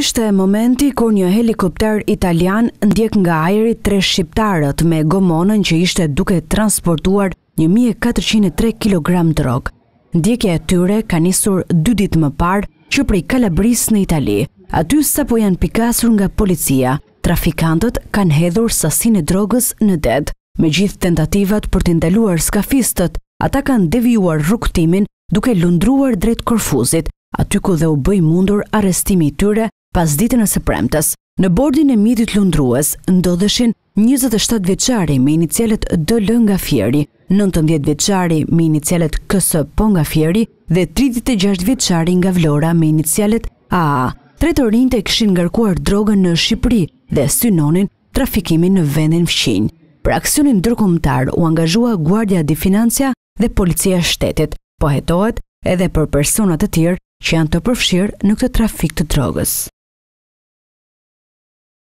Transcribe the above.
Ishte momenti kur një helikopter italian ndjek nga ajri 3 shqiptarët me gomonën që ishte duke transportuar 1403 kg drogë. Ndjekja e tyre ka nisur 2 ditë më parë që prej Kalabrisë në Itali. Aty sapo janë pikasur nga policia, trafikantët kanë hedhur sasinë e drogës në det. Me gjithë tentativat për të ndaluar skafistët, ata kanë devijuar rrugtimin duke lundruar drejt Korfuzit, aty ku dhe u bëj mundur arrestimi i tyre pas ditën e së premtes. Në bordin e mjetit lundrues ndodheshin 27 vjeçari me inicialet DL nga Fieri, 19 vjeçari me inicialet KS po nga Fieri dhe 36 vjeçari nga Vlora me inicialet AA. 3 të rinjtë e kishin ngarkuar drogën në Shqipëri dhe synonin trafikimin në vendin fqinj. Për aksionin ndërkombëtar u angazhua Guardia di Financia dhe Policia e Shtetit, po hetohet edhe për personat të tjerë që janë të përfshirë në këtë trafik të drogës.